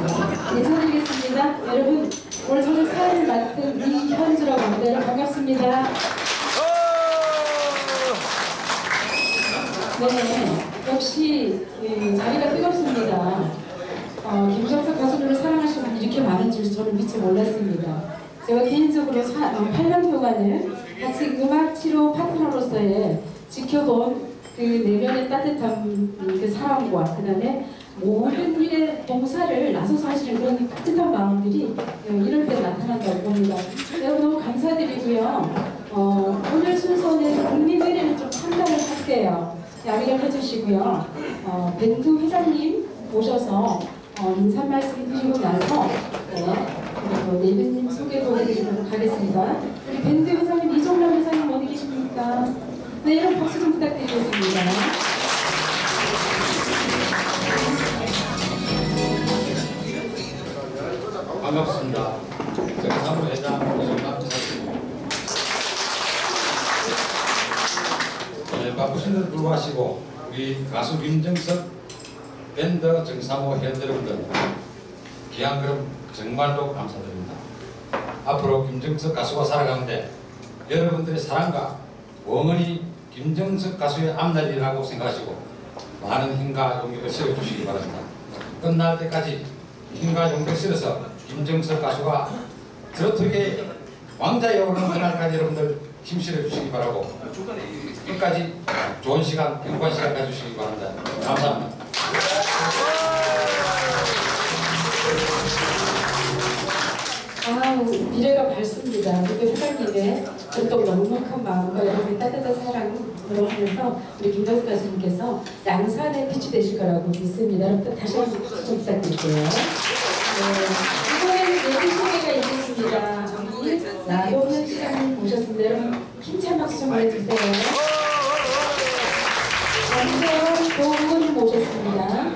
인사드리겠습니다. 여러분, 오늘 저녁 사회를 맡은 이현주라고 합니다. 여러분 반갑습니다. 네, 역시 자리가 뜨겁습니다. 김정석 가수를 사랑하시는 분이 이렇게 많은 줄 저는 미처 몰랐습니다. 제가 개인적으로 8년 동안을 같이 음악 치료 파트너로서의 지켜본 그 내면의 따뜻한 그 사랑과 그 다음에 모든 일에 봉사를 나서서 하시는 그런 따뜻한 마음들이 이럴 때 나타난다고 봅니다. 여러분 너무 감사드리고요. 오늘 순서는 국민의례는 좀 상담을 할게요. 양해를 해주시고요. 밴드 회장님 모셔서 인사 말씀 드리고 나서 네빈님 소개도 해드리도록 하겠습니다. 우리 밴드 회장님 이종남 회장님 어디 계십니까? 네, 여러분 박수 좀 부탁드리겠습니다. 반갑습니다. 제가 사무회장 이종남 회장입니다. 바쁘신데 불구하시고 우리 가수 김정석 밴드 정사모 회원 여러분들 귀한 걸음 정말로 감사드립니다. 앞으로 김정석 가수가 살아가는데 여러분들의 사랑과 원원이 김정석 가수의 앞날이라고 생각하시고 많은 힘과 용기를 실어주시기 바랍니다. 끝날 때까지 힘과 용기를 실어서 김정석 가수가 트로트계 왕자에 오르는 그날까지 여러분들 힘 실어주시기 바라고 끝까지 좋은 시간, 행복한 시간 가주시기 바랍니다. 감사합니다. 미래가 밝습니다. 우리 회장님의 또 넉넉한 마음과 여러분의 따뜻한 사랑으로 하면서 우리 김정석 가수님께서 양산의 빛이 되실 거라고 믿습니다. 여러분 다시 한번 박수 좀 부탁드릴게요. 이번에는 내비 소개가 있겠습니다. 우리 나동현 시장님 모셨습니다. 여러분 힘찬 박수 좀 보내주세요. 장재원 도훈 모셨습니다.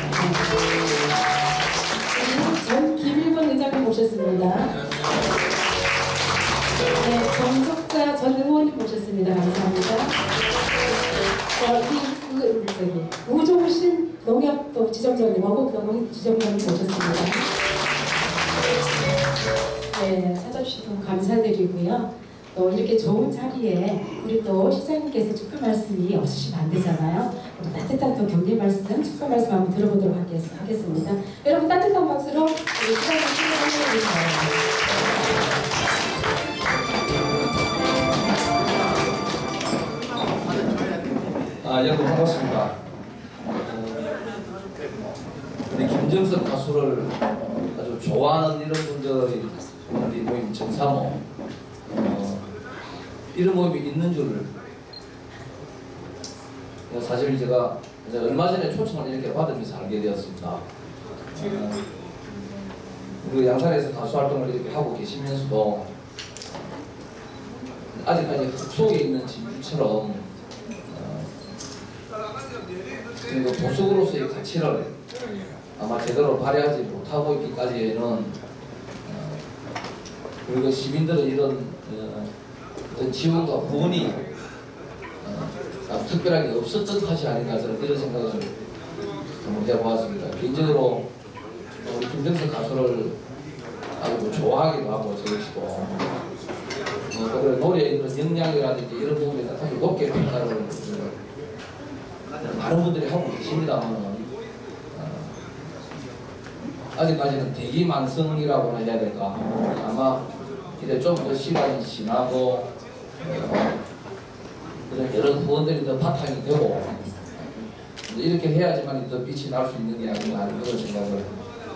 전 김일권 의장님 모셨습니다. 네, 정석자 전 의원님 모셨습니다. 감사합니다. 우종신 농협도 지점장님, 어국농업 지점장님 모셨습니다. 네, 찾아주셔서 감사드리고요. 또 이렇게 좋은 자리에 우리 또 시장님께서 축하 말씀이 없으시면 안 되잖아요. 따뜻한 또 격려 말씀, 축하 말씀 한번 들어보도록 하겠습니다. 여러분 따뜻한 박수로 우리 시장님 축하해 주세요. 여러분 반갑습니다. 우리 김정석 가수를 아주 좋아하는 이런 분들이 우리 모임 정사모 이런 모임이 있는 줄 사실 제가 얼마 전에 초청을 이렇게 받으면서 알게 되었습니다. 우리 양산에서 가수 활동을 이렇게 하고 계시면서도 아직까지 흙 속에 있는 진주처럼 그리고 도숙으로서의 가치를 아마 제대로 발휘하지 못하고 있기까지는 그리고 시민들의 이런 어떤 지원과 후원이 특별하게 없었던 탓이 아닌가 저는 이런 생각을 한번 해보았습니다. 개인적으로 우리 김정석 가수를 아주 좋아하기도 하고 저것이고 그리고 노래에 있는 역량이라든지 이런 부분에 아주 높게 평가를 많은 분들이 하고 계십니다만 아직까지는 대기만성이라고나 해야 될까. 아마 이제 좀 더 시간이 지나고 그런 여러 후원들이 더 바탕이 되고 이렇게 해야지만 더 빛이 날 수 있는 게 아닌가 하는 그런 생각을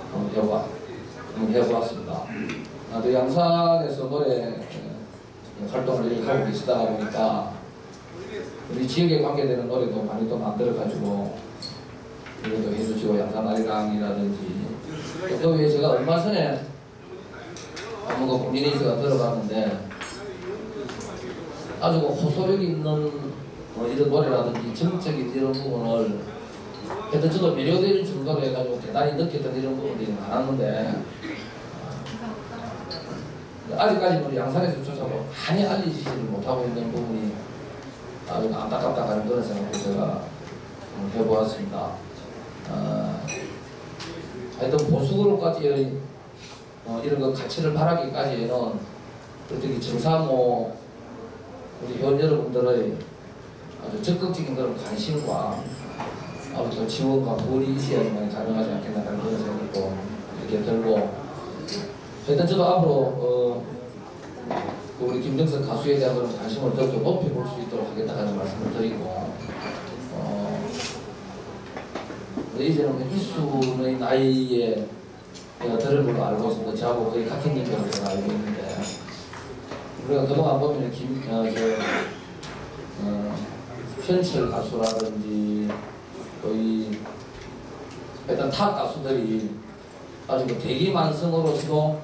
한번 해보았습니다. 또 양산에서 노래 활동을 이렇게 하고 계시다 보니까 우리 지역에 관계되는 노래도 많이 또 만들어가지고 노래도 해주시고 양산 아리랑이라든지 또 위에 제가 얼마 전에 한번 그 공인회의가 들어갔는데 아주 호소력 있는 이런 노래라든지 정적인 이런 부분을 하여튼 저도 매료될 정도로 해가지고 대단히 느꼈던 이런 부분들이 많았는데 아직까지 우리 양산에서 조차도 많이 알려지지를 못하고 있는 부분이 아주 안타깝다 하는 그런 생각을 제가 해보았습니다. 하여튼 보수그룹까지 이런 거 가치를 바라기까지는 어떻게 정사모 우리 회원 여러분들의 아주 적극적인 그런 관심과 아주 또 지원과 후원이 있어야지만 가능하지 않겠나라는 그런 생각도 이렇게 들고, 하여튼 저도 앞으로 우리 김정석 가수에 대한 그런 관심을 더욱더 높여볼 수 있도록 하겠다는 말씀을 드리고, 이제는 이수의 나이에 제가 들은 걸로 알고 있습니다. 저하고 거의 같은年龄으로 제가 알고 있는데, 우리가 그동안 보면 현철 가수라든지 거의 일단 탑 가수들이 아주 대기만성으로서도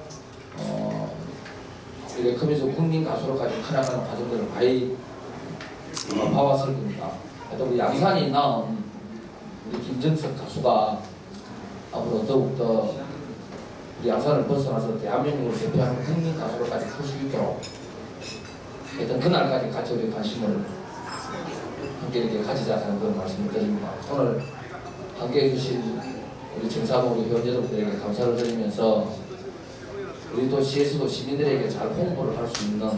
이렇게 크면서 국민 가수로까지 커나가는 과정들을 많이 봐왔을 겁니다. 하여튼 우리 양산이 낳은 우리 김정석 가수가 앞으로 더욱더 우리 양산을 벗어나서 대한민국을 대표하는 국민 가수로까지 클 수 있도록 하여튼 그날까지 같이 우리 관심을 함께 이렇게 가지자는 그런 말씀을 드립니다. 오늘 함께 해주신 우리 정사모 우리 회원 여러분들에게 감사를 드리면서 우리 도시에서도 시민들에게 잘 홍보를 할 수 있는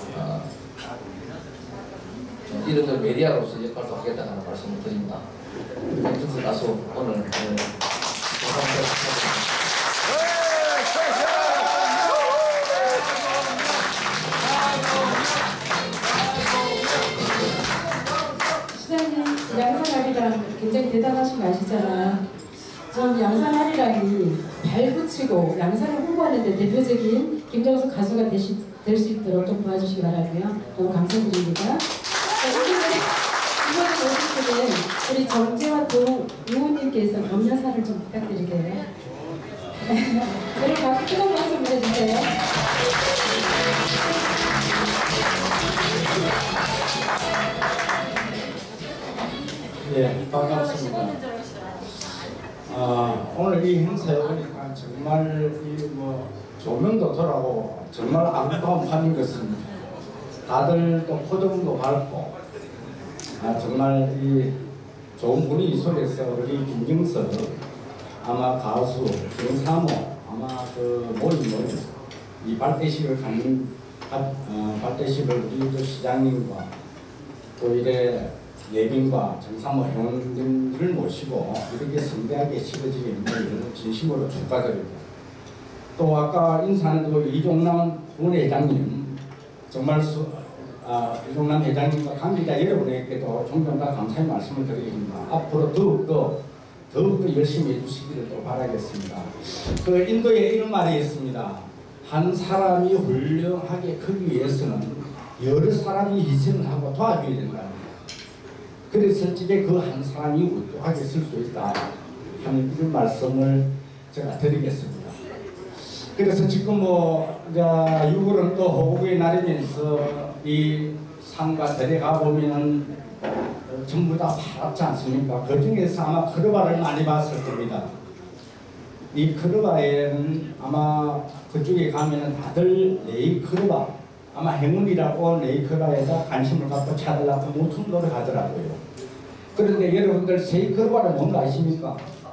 이런 걸 메디아로서 역할도 하겠다는 말씀을 드립니다. 김정석 가수 오늘 시장님 양산아리랑 굉장히 대단하신 거 아시잖아요. 전 양산아리랑이 발붙이고 양산을 홍보하는데 대표적인 김정석 가수가 될 수 있도록 좀 도와주시기 바라고요. 너무 감사드립니다. 이번에 오실 때는 우리 정재화 의원님께서 감사사를 좀 부탁드릴게요. 여러분 박수 뜨거운 박수 보내주세요. 예, 반갑습니다. 오늘 이 행사에 보니까 정말 조명도 덜하고 정말 아름다운 밤인 것 같습니다. 다들 또 표정도 밝고 정말 이 좋은 분위기 속에서 우리 김정석 아마 가수 정사모 아마 그 모임을 이 발대식을 갖는 발대식을 우리 또 시장님과 또 이래 예빈과 정사모 회원님들을 모시고 이렇게 성대하게 치러지게 있는 진심으로 축하드립니다. 또 아까 인사하는 이종남 부회장님 정말 이종남 회장님과 관계자 여러분에게도 존경과 감사의 말씀을 드리겠습니다. 앞으로 더욱더 열심히 해주시기를 또 바라겠습니다. 그 인도에 이런 말이 있습니다. 한 사람이 훌륭하게 크기 위해서는 여러 사람이 희생을 하고 도와줘야 된다. 그래서 집에 그 한 사람이 우뚝하게 쓸 수 있다 하는 이런 말씀을 제가 드리겠습니다. 그래서 지금 6월은 또 호국의 날이면서 이 산과 들에 가보면은 전부 다 파랗지 않습니까? 그 중에서 아마 크르바를 많이 봤을 겁니다. 이 크르바에는 아마 그쪽에 가면은 다들 네이크르바 아마 행운이라고 네이크르바에다 관심을 갖고 찾으려고 무슨 노력하더라고요. 그런데 여러분들 세이크르바는 뭔가 아십니까?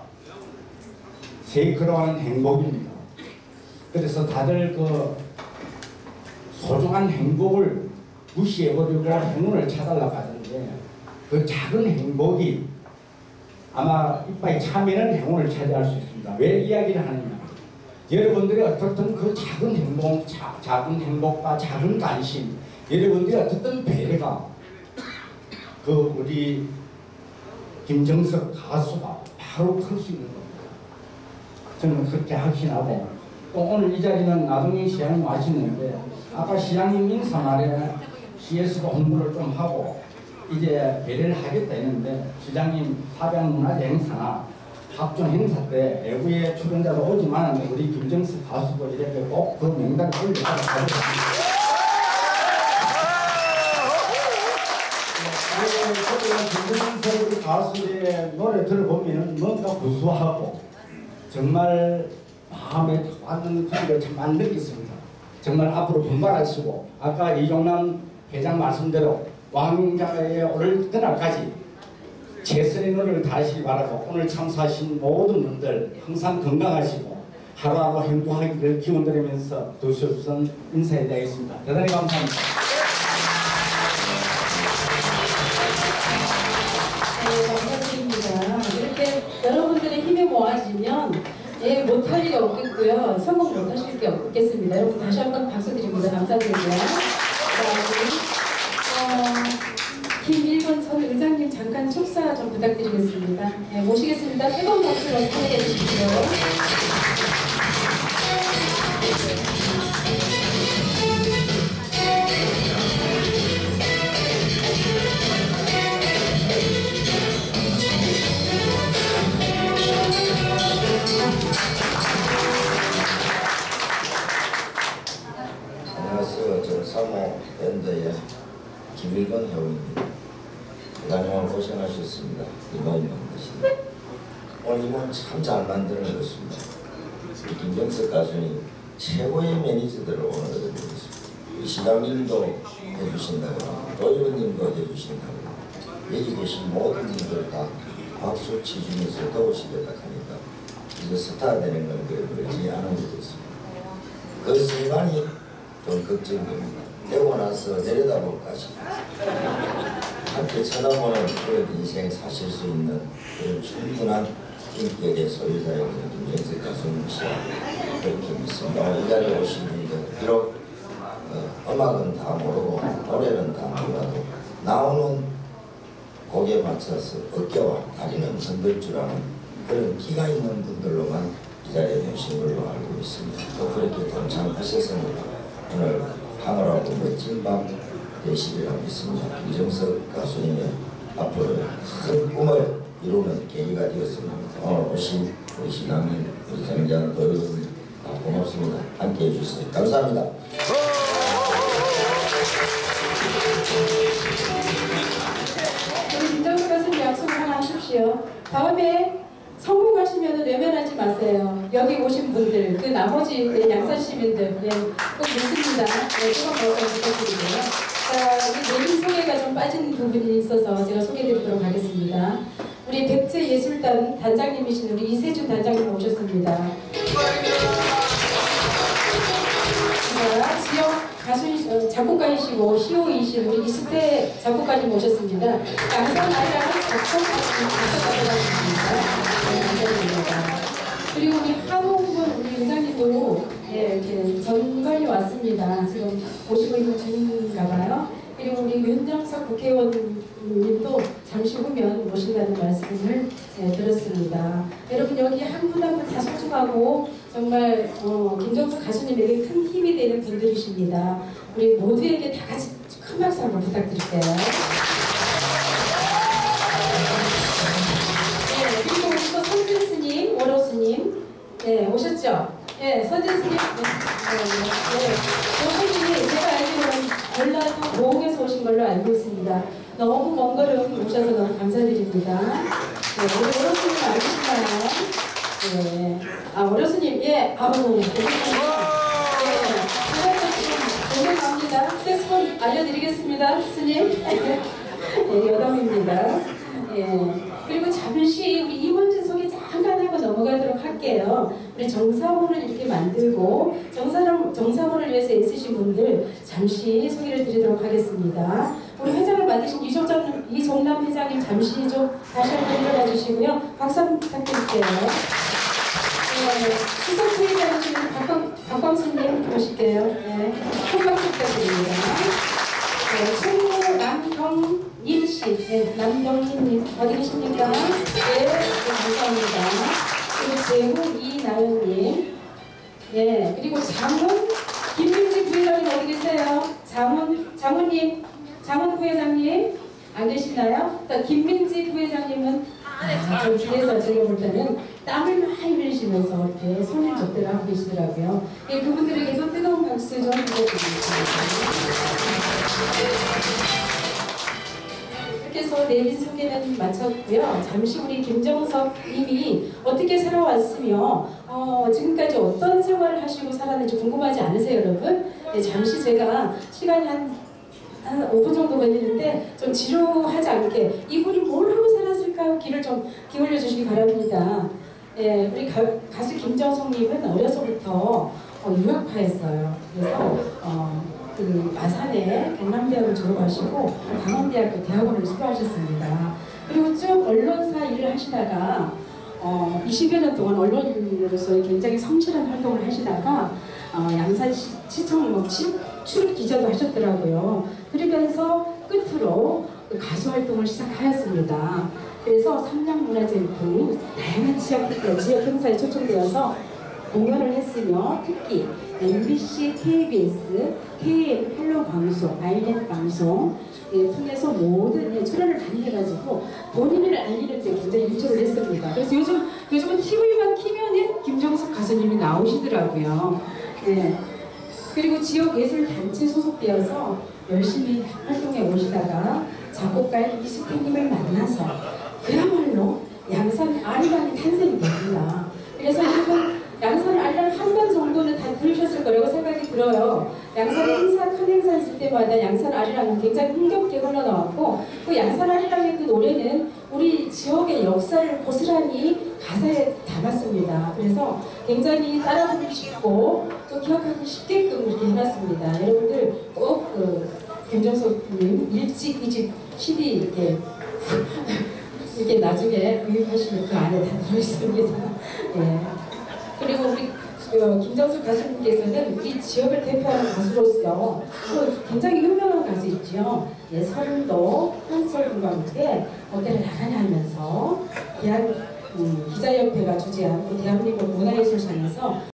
세이크르바는 행복입니다. 그래서 다들 그 소중한 행복을 무시해버리고 행운을 찾으려고 하는데 그 작은 행복이 아마 이빨이 차면은 행운을 차지할 수 있습니다. 왜 이야기를 하느냐? 여러분들이 어떻든 그 작은 행복, 작은 행복과 작은 관심, 여러분들이 어떻든 배려가 그 우리 김정석 가수가 바로 클 수 있는 겁니다. 저는 그렇게 확신하고 또 오늘 이 자리는 나동희 시장님 와시는데 아까 시장님 인사 말에 시에서도 홍보를 좀 하고 이제 배려를 하겠다 했는데 시장님 사병문화재 행사나 각종 행사 때 외부의 출연자도 오지만 우리 김정석 가수도 이렇게 꼭 그 명단에 올려서 가겠습니다. 김정석 가수의 노래 들어보면 뭔가 구수하고 정말 마음에 와닿는 소리를 참 많이 느꼈습니다. 정말 앞으로 분발하시고 아까 이종남 회장 말씀대로 왕자에 오를 그날까지 최선의 노력을 다하시기 바라고 오늘 참석하신 모든 분들 항상 건강하시고 하루하루 행복하기를 기원드리면서 두 수 우선 인사드리겠습니다. 대단히 감사합니다. 네, 감사드립니다. 이렇게 여러분들의 힘이 모아지면 못할 일이 없겠고요. 성공 못하실 게 없겠습니다. 여러분 다시 한번 박수 드립니다. 감사드리고요. 김일건 전 의장님 잠깐 축사 좀 부탁드리겠습니다. 네, 모시겠습니다. 뜨거운 박수로 환영해 주십시오. 안녕하세요. 저는 사모 밴드의 김일건 회원입니다. 그동안 고생하셨습니다. 이모님 것입니다. 오늘 이모는 참 잘 만드는 것입니다. 김정석 가수님 최고의 매니저들을 오늘 얻어드리겠습니다. 시장님도 해주신다고 도의원님도 해주신다고 여기 계신 모든 분들 다 박수 치주면서 도우시겠다 하니까 이제 스타 되는 건 그렇지 않은 것 같습니다. 그 순간이 좀 걱정됩니다. 되고 나서 내려다볼까 싶어서 함께 쳐다보는 그런 인생 사실 수 있는 그런 충분한 인격의 소유자인 김정석 가수님이시라 그렇게 믿습니다. 오늘 이 자리에 오신 분들 비록 음악은 다 모르고 노래는 다 몰라도 나오는 곡에 맞춰서 어깨와 다리는 흔들 줄 아는 그런 끼가 있는 분들로만 이 자리에 모신 걸로 알고 있습니다. 또 그렇게 동참하셨으니까 오늘 황홀하고 멋진 밤 되시리라 믿습니다. 김정석 가수님의 앞으로 큰 꿈을 이루는 계기가 되었습니다. 오늘 오신 우리 신랑님, 우리 생장, 도의원님 다 고맙습니다. 함께해 주세요. 감사합니다. 우리 김정석 가수님 약속 하나 하십시오. 다음에 성공하시면 외면하지 마세요. 여기 오신 분들, 그 나머지 양산 시민들, 꼭 믿습니다. 뜨거운 박수 부탁드리고요. 자, 우리 내린 소개가 좀 빠진 부분이 있어서 제가 소개해드리도록 하겠습니다. 우리 백제예술단 단장님이신 우리 이세준 단장님 오셨습니다. 자, 지역 가수 작곡가이시고 시호이신 우리 이수태 작곡가님 오셨습니다. 양산 아이랑 작곡가님이십니다. 감사드립니다. 그리고 우리 한홍군 우리 의장님도 이렇게 전관이 왔습니다. 지금 오시고 있는 중인가 봐요. 그리고 우리 윤정석 국회의원님도 잠시 후면 오신다는 말씀을 들었습니다. 여러분 여기 한 분 한 분 다 소중하고 정말 김정석 가수님에게 큰 힘이 되는 분들이십니다. 우리 모두에게 다 같이 큰 박수 한번 부탁드릴게요. 그리고 우리 또 선진 스님, 월호 스님 오셨죠? 선진 스님 선생님이 제가 알기로는 전라도 고흥에서 오신 걸로 알고 있습니다. 너무 먼 걸음 오셔서 너무 감사드립니다. 우리 월호 스님 알으시나요? 월호 스님, 아우, 고생합니다. 고생합니다. 색소폰 알려드리겠습니다, 스님. 여담입니다. 그리고 잠시 우리 이문진 소개 잠깐 하고 넘어가도록 할게요. 우리 정사모를 이렇게 만들고 정사모를 위해서 애쓰신 분들 잠시 소개를 드리도록 하겠습니다. 우리 회장을 맡으신 이종남 회장님 잠시 좀 다시 한번 일어나 주시고요. 박수 한번 부탁드릴게요. 수석 회장이신 박광수님 모실게요. 큰 박수 부탁드립니다. 최고 남경임 씨, 남경임님 어디 계십니까? 감사합니다. 그리고 제후 이나은님, 그리고 장훈 김민지 부회장님 어디 계세요? 장훈님, 장훈 부회장님 안 계시나요? 김민지 부회장님은 저 뒤에서 제가 볼 때는 땀을 많이 흘리시면서 이렇게 손을 접대를 하고 계시더라고요. 그분들에게도 뜨거운 박수 좀 부탁드리겠습니다. 이렇게 해서 내빈 소개는 마쳤고요. 잠시 우리 김정석 님이 어떻게 살아왔으며 지금까지 어떤 생활을 하시고 살았는지 궁금하지 않으세요, 여러분? 잠시 제가 시간이 한 5분 정도 걸리는데 좀 지루하지 않게 이분이 뭘 하고 살았을까 있을까요? 귀를 좀 기울여 주시기 바랍니다. 예, 우리 가수 김정석님은 어려서부터 유학파였어요. 그래서 그 마산에 경남대학을 졸업하시고 강원대학교 대학원을 수료하셨습니다. 그리고 쭉 언론사 일을 하시다가 20여 년 동안 언론인으로서 굉장히 성실한 활동을 하시다가 양산시청 출입 기자도 하셨더라고요. 그러면서 끝으로 가수 활동을 시작하였습니다. 그래서 삼양문화재부 다양한 지역 행사에 초청되어서 공연을 했으며 특히 MBC, KBS, KM 헬로 방송, 아이넷 방송 통해서 모든 출연을 많이 해가지고 본인을 알리는 데 굉장히 일조를 했습니다. 그래서 요즘은 TV만 키면은 김정석 가수님이 나오시더라고요. 네. 그리고 지역 예술 단체 소속되어서 열심히 활동해 오시다가 작곡가인 이수태님을 만나서 그야말로 양산 아리랑이 탄생이 됩니다. 그래서 여러분 양산 아리랑 한 번 정도는 다 들으셨을 거라고 생각이 들어요. 양산 행사, 큰 행사 있을 때마다 양산 아리랑은 굉장히 흥겹게 흘러나왔고 그 양산 아리랑의 그 노래는 우리 지역의 역사를 고스란히 가사에 담았습니다. 그래서 굉장히 따라 부르기 쉽고 또 기억하기 쉽게끔 이렇게 해놨습니다. 여러분들 꼭 김정석님 일찍 이집 CD 이렇게 나중에 구입하시면 그 안에 다 들어있습니다. 예. 그리고 우리 김정석 가수님께서는 우리 지역을 대표하는 가수로서 또 굉장히 유명한 가수 있죠. 예, 서른도 한솔군과 함께 어깨를 나란히 하면서 기자협회가 주재한 대한민국 문화예술상에서